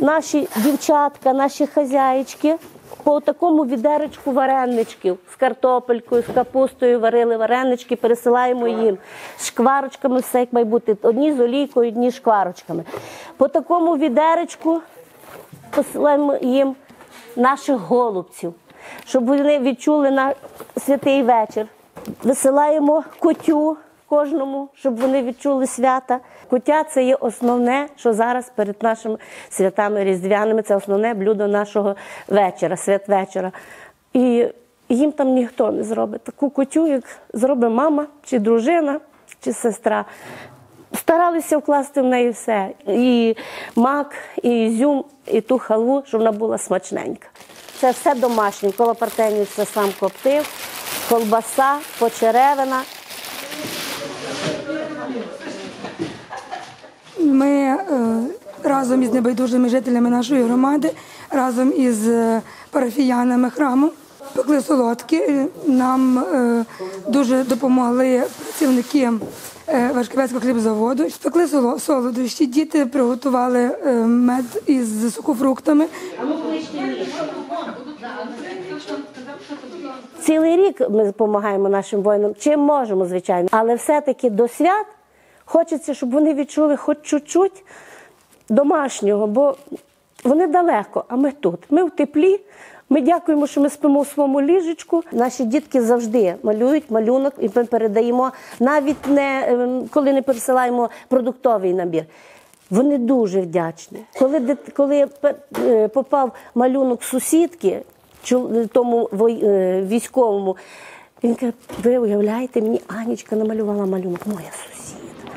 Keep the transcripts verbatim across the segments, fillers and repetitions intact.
наші дівчатка, наші хазяїчки по такому відеречку вареничків з картопелькою, з капустою варили варенички, пересилаємо їм. З шкварочками все як має бути. Одні з олійкою, одні з шкварочками. По такому відеречку посилаємо їм наших голубців, щоб вони відчули на святий вечір. Висилаємо котю кожному, щоб вони відчули свята. Котя – це є основне, що зараз перед нашими святами різдвяними, це основне блюдо нашого вечора, святвечора. І їм там ніхто не зробить таку котю, як зробить мама, чи дружина, чи сестра. Старалися вкласти в неї все. І мак, і ізюм, і ту халву, щоб вона була смачненька. Це все домашнє. Микола Партенів це сам коптив, колбаса, почеревина. Ми е, разом із небайдужими жителями нашої громади, разом із е, парафіянами храму пекли солодкі. Нам е, дуже допомогли працівники е, Вашківецького хлібзаводу. Пекли солодощі, діти приготували е, мед із сухофруктами. Цілий рік ми допомагаємо нашим воїнам, чим можемо, звичайно. Але все-таки до свят хочеться, щоб вони відчули хоч чуть-чуть домашнього, бо вони далеко, а ми тут. Ми в теплі, ми дякуємо, що ми спимо в своєму ліжечку. Наші дітки завжди малюють малюнок, і ми передаємо, навіть не, коли не пересилаємо продуктовий набір. Вони дуже вдячні. Коли, коли попав малюнок сусідки, тому військовому, він каже: ви уявляєте, мені Анічка намалювала малюнок, моя сусідка.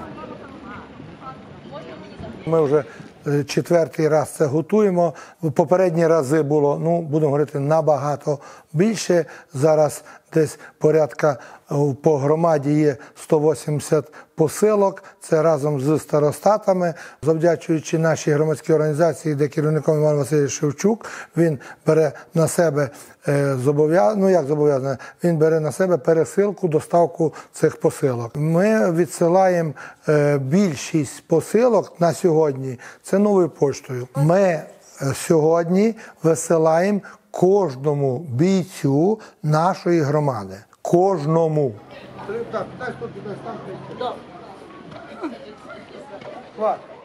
Ми вже четвертий раз це готуємо. Попередні рази було, ну, будемо говорити, набагато більше. Зараз десь порядка по громаді є сто вісімдесят посилок. Це разом з старостатами. Завдячуючи нашій громадській організації, де керівником Іван Васильович Шевчук, він бере на себе зобов'язання, ну як зобов'язання, він бере на себе пересилку, доставку цих посилок. Ми відсилаємо більшість посилок на сьогодні, це новою поштою. Ми сьогодні висилаємо кожному бійцю нашої громади. Кожному. Так,